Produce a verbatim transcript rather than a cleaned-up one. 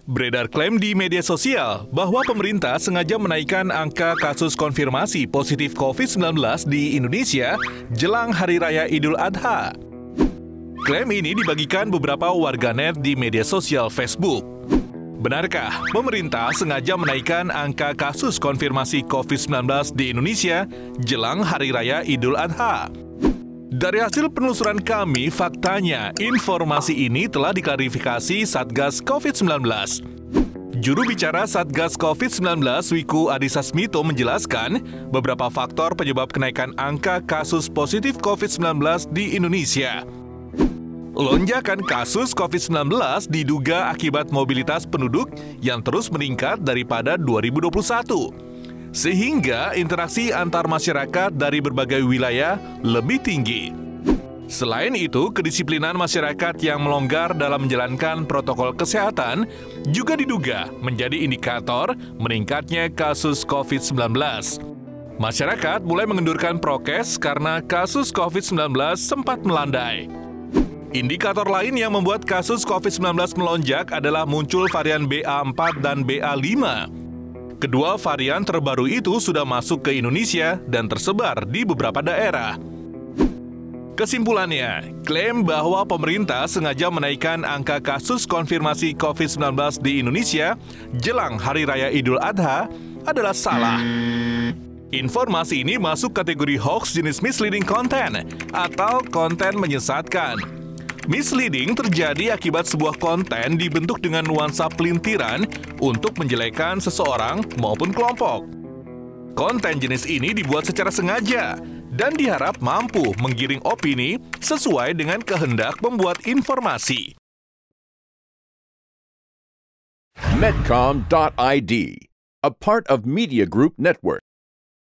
Beredar klaim di media sosial bahwa pemerintah sengaja menaikkan angka kasus konfirmasi positif covid sembilan belas di Indonesia jelang Hari Raya Idul Adha. Klaim ini dibagikan beberapa warganet di media sosial Facebook. Benarkah pemerintah sengaja menaikkan angka kasus konfirmasi covid sembilan belas di Indonesia jelang Hari Raya Idul Adha? Dari hasil penelusuran kami, faktanya informasi ini telah diklarifikasi Satgas covid sembilan belas. Juru bicara Satgas covid sembilan belas, Wiku Adhisa Smito, menjelaskan beberapa faktor penyebab kenaikan angka kasus positif covid sembilan belas di Indonesia. Lonjakan kasus covid sembilan belas diduga akibat mobilitas penduduk yang terus meningkat daripada dua ribu dua puluh satu. Sehingga interaksi antar masyarakat dari berbagai wilayah lebih tinggi. Selain itu, kedisiplinan masyarakat yang melonggar dalam menjalankan protokol kesehatan juga diduga menjadi indikator meningkatnya kasus covid sembilan belas. Masyarakat mulai mengendurkan prokes karena kasus covid sembilan belas sempat melandai. Indikator lain yang membuat kasus covid sembilan belas melonjak adalah muncul varian B A empat dan B A lima. Kedua varian terbaru itu sudah masuk ke Indonesia dan tersebar di beberapa daerah. Kesimpulannya, klaim bahwa pemerintah sengaja menaikkan angka kasus konfirmasi covid sembilan belas di Indonesia jelang Hari Raya Idul Adha adalah salah. Informasi ini masuk kategori hoax jenis misleading content atau konten menyesatkan. Misleading terjadi akibat sebuah konten dibentuk dengan nuansa pelintiran untuk menjelekan seseorang maupun kelompok. Konten jenis ini dibuat secara sengaja dan diharap mampu menggiring opini sesuai dengan kehendak pembuat informasi. Medcom dot I D, a part of Media Group Network.